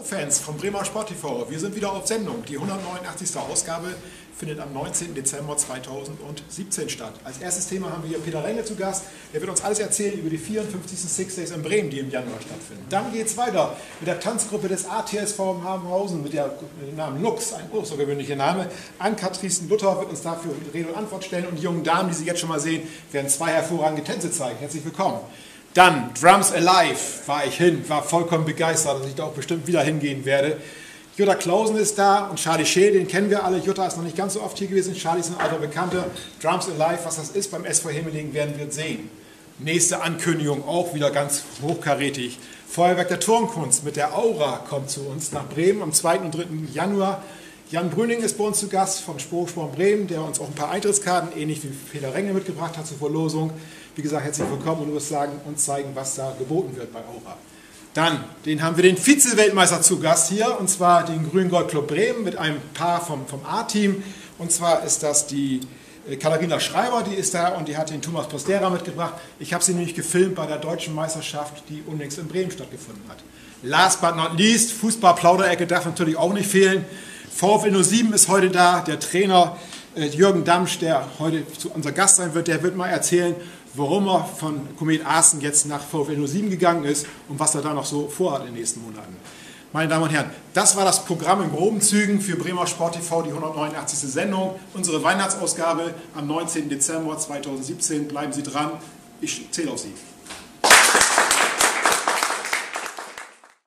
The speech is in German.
Fans von Bremer Sport TV, wir sind wieder auf Sendung. Die 189. Ausgabe findet am 19. Dezember 2017 statt. Als erstes Thema haben wir hier Peter Renge zu Gast. Der wird uns alles erzählen über die 54. Six Days in Bremen, die im Januar stattfinden. Dann geht es weiter mit der Tanzgruppe des ATSV in Habenhausen mit dem Namen Lux, ein außergewöhnlicher Name. Ann-Kathrin Luther wird uns dafür Rede und Antwort stellen und die jungen Damen, die Sie jetzt schon mal sehen, werden zwei hervorragende Tänze zeigen. Herzlich willkommen. Dann Drums Alive, war ich hin, war vollkommen begeistert, dass ich da auch bestimmt wieder hingehen werde. Jutta Klausen ist da und Charlie Scheel, den kennen wir alle. Jutta ist noch nicht ganz so oft hier gewesen, Charlie ist ein alter Bekannter. Drums Alive, was das ist beim SV Himmeling, werden wir sehen. Nächste Ankündigung, auch wieder ganz hochkarätig. Feuerwerk der Turnkunst mit der Aura kommt zu uns nach Bremen am 2. und 3. Januar. Jan Brüning ist bei uns zu Gast vom Sportsporn Bremen, der uns auch ein paar Eintrittskarten, ähnlich wie Peter Renge, mitgebracht hat zur Verlosung. Wie gesagt, herzlich willkommen und du wirst uns zeigen, was da geboten wird bei Aura. Dann, haben wir den Vize-Weltmeister zu Gast hier, und zwar den Grün-Gold Club Bremen mit einem Paar vom A-Team. Und zwar ist das die Katharina Schreiber, die ist da und die hat den Thomas Postera mitgebracht. Ich habe sie nämlich gefilmt bei der deutschen Meisterschaft, die unlängst in Bremen stattgefunden hat. Last but not least, Fußball-Plauderecke darf natürlich auch nicht fehlen. VfL 07 ist heute da, der Trainer Jürgen Damsch, der heute unser Gast sein wird, der wird mal erzählen, warum er von Komet Aachen jetzt nach VfL 07 gegangen ist und was er da noch so vorhat in den nächsten Monaten. Meine Damen und Herren, das war das Programm in groben Zügen für Bremer Sport TV, die 189. Sendung, unsere Weihnachtsausgabe am 19. Dezember 2017. Bleiben Sie dran, ich zähle auf Sie.